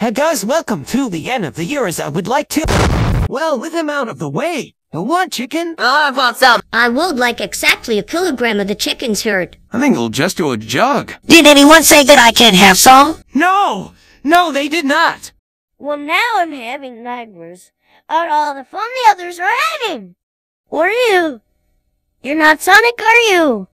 Hey guys, welcome to the end of the year as I would like to. Well, with him out of the way, you want chicken? I want some. I would like exactly a kilogram of the chicken's herd. I think we'll just do a jug. Did anyone say that I can't have some? No! No, they did not! Well, now I'm having nightmares about all the fun the others are having. Or you. You're not Sonic, are you?